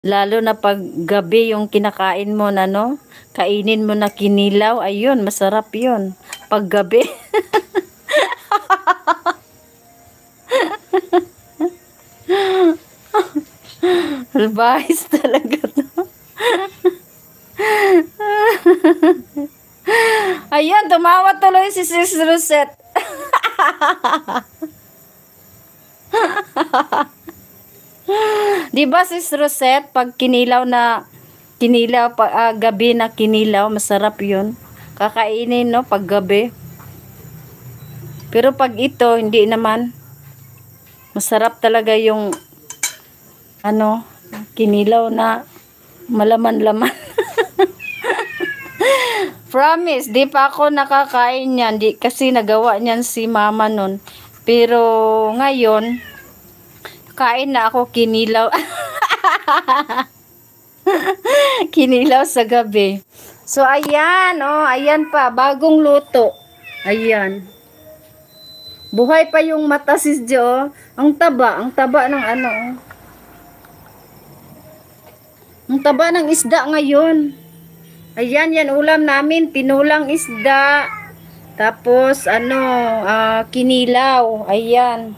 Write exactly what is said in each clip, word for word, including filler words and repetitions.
Lalo na 'pag gabi yung kinakain mo na 'no, kainin mo na kinilaw, ayun masarap yun, 'pag gabi. Salbahis talaga 'to. Ayan, tumawa tuloy si Sis Rosette. 'Di ba Sis Rosette, 'pag kinilaw na kinilaw pa ah, gabi na kinilaw, masarap 'yun. Kakainin 'no, 'pag gabi. Pero 'pag ito, hindi naman. Masarap talaga yung ano, kinilaw na malaman-laman. Promise, di pa ako nakakain yan. Di, kasi nagawa niyan si mama nun. Pero ngayon, kain na ako kinilaw. Kinilaw sa gabi. So, ayan, oh, ayan pa, bagong luto. Ayan. Buhay pa yung mata sis Jo. Ang taba, ang taba ng ano. Ang taba ng isda ngayon. Ayan, yan ulam namin, tinulang isda. Tapos ano, uh, kinilaw. Ayan.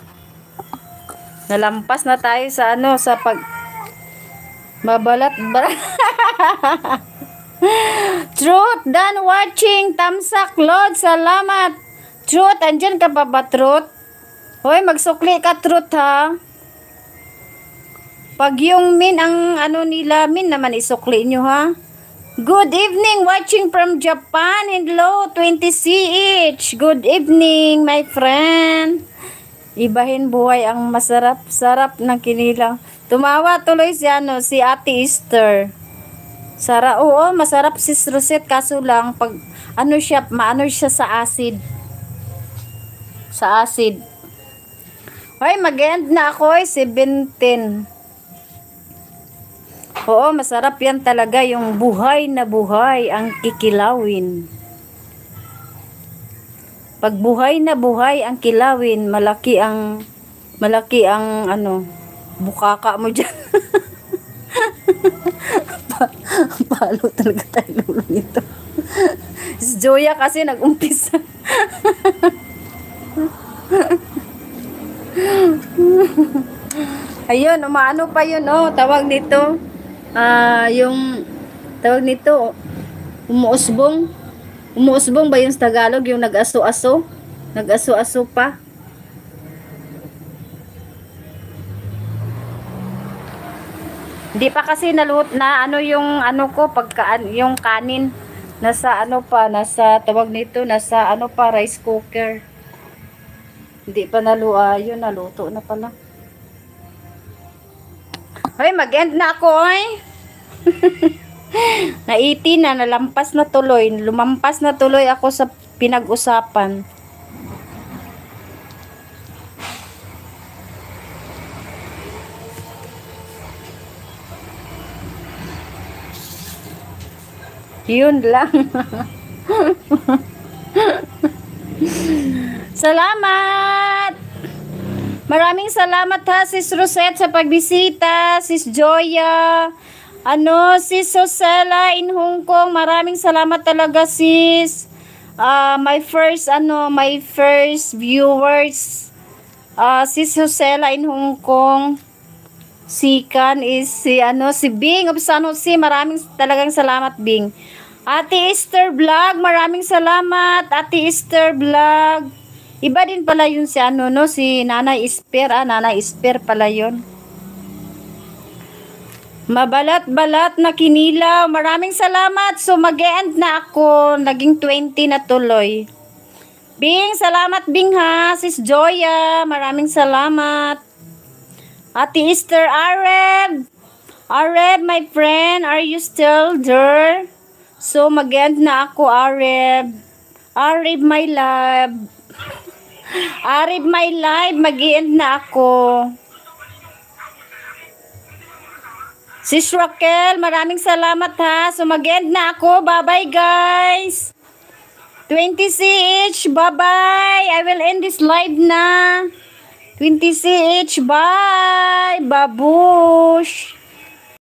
Nalampas na tayo sa ano, sa pag mabalat. Truth, done watching. Tamsak, Lord, salamat. Truth, andyan ka pa ba, Truth? Hoy, magsukli ka, Truth, ha? Pag yung min, ang ano nila, min naman isukli nyo, ha? Good evening, watching from Japan. Hello, twenty C H. Good evening, my friend. Ibahin buhay ang masarap-sarap ng kinilaw. Tumawa tuloy si, ano, si Ate Esther. Sara, oo, masarap si Rosette, kaso lang, pag, ano siya, maano siya sa acid. Sa acid. Hoy, mag-end na ako, eh, seventeen. Oo, masarap yan talaga, yung buhay na buhay ang kikilawin. Pag buhay na buhay ang kilawin, malaki ang, malaki ang, ano, bukaka mo dyan. Palo talaga tayo lulo nito. Si Joya kasi nag-umpisa. Ayun, umaano pa yun, oh, tawag nito. Ah, uh, yung tawag nito, umuusbong. Umuusbong ba yung sa Tagalog, yung nag-aso-aso? Nag-aso-aso pa. Hindi pa kasi nalut na ano yung ano ko pagka yung kanin nasa ano pa, nasa tawag nito, nasa ano pa, rice cooker. Hindi pa naluto, yun naluto na pala. Hoy, mag-end na ako, oy. Na eighteen na, nalampas na tuloy. Lumampas na tuloy ako sa pinag-usapan. Yun lang. Salamat! Maraming salamat ha, Sis Rosette, sa pagbisita. Sis Joya, ano, Sis Sosela in Hong Kong, maraming salamat talaga, sis. Uh, my first, ano, my first viewers, uh, Sis Sosela in Hong Kong. Si Kan is si, ano, si Bing of San Jose, maraming talagang salamat, Bing. Ate Esther Vlog, maraming salamat, Ate Esther Vlog. Iba din pala yun si ano, no? Si Nanay Esper, ah, Nanay Esper pala yun. Mabalat-balat na kinilaw. Maraming salamat. So, mag-e-end na ako. Naging twenty na tuloy. Bing, salamat Bing ha. Sis Joya, maraming salamat. Ate Esther Areb. Areb, my friend, are you still there? So, mag-e-end na ako, Areb. Areb, my love. Arib my live, mag-i-end na ako. Sis Raquel, maraming salamat ha. So mag-end na ako. Bye-bye guys. twenty C H, bye-bye. I will end this live na. twenty C H, bye. Babush.